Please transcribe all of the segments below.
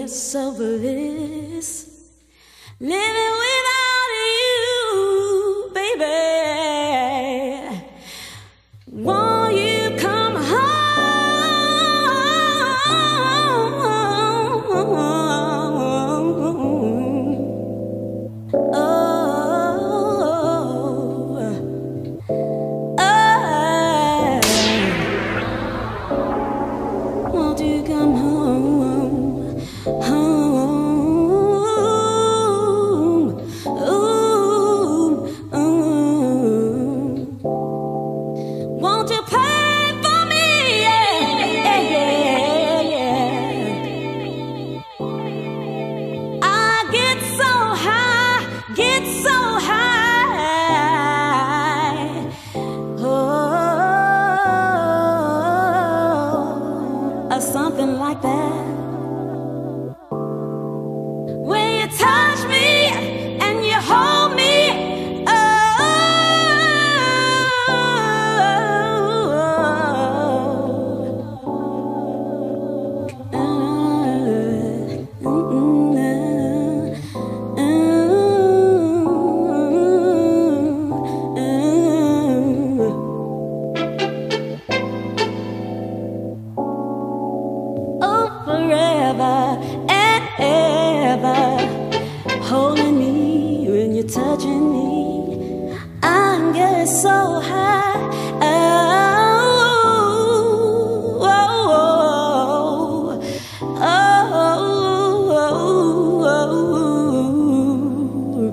it's so bliss living without you, baby. Won't you come home? Won't you come home, home? Ooh, ooh. Won't you pray for me? Yeah, yeah, yeah. I get so high, get so high. Oh, or something like that. When you touch me and you hold me, forever and ever, holding me when you're touching me. I'm getting so high. Oh, oh, oh, oh, oh.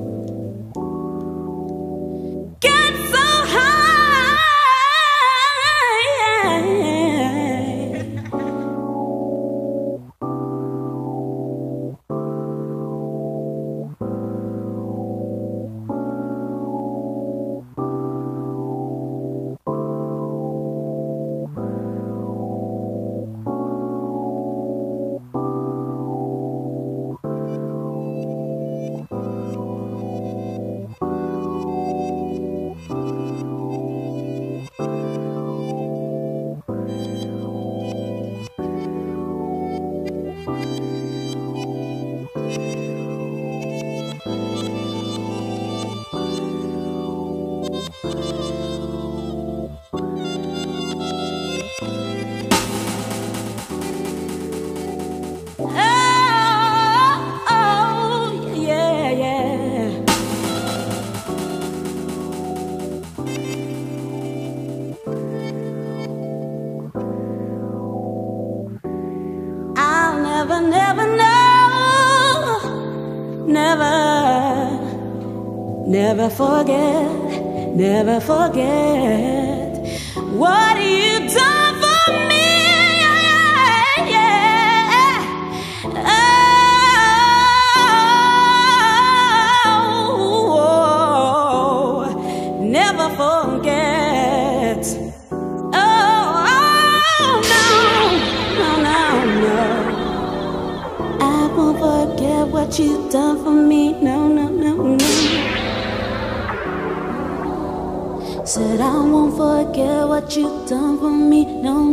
Get so high. Never, never know, never, never forget, never forget what you done for me, yeah. Oh, never forget. Oh, no, no, no, no. I won't forget what you've done for me. No, no, no, no. Said I won't forget what you've done for me. No,